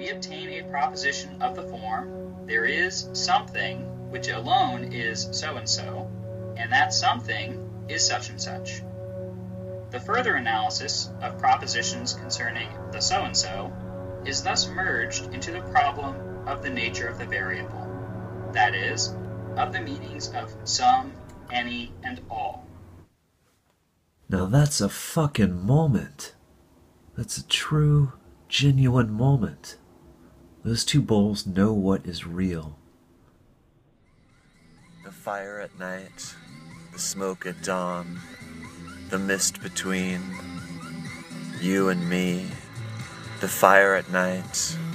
we obtain a proposition of the form, there is something which alone is so-and-so, and that something is such and such. The further analysis of propositions concerning the so-and-so is thus merged into the problem of the nature of the variable, that is, of the meanings of some, any, and all. Now that's a fucking moment. That's a true, genuine moment. Those two bowls know what is real. The fire at night, the smoke at dawn, the mist between you and me, the fire at night,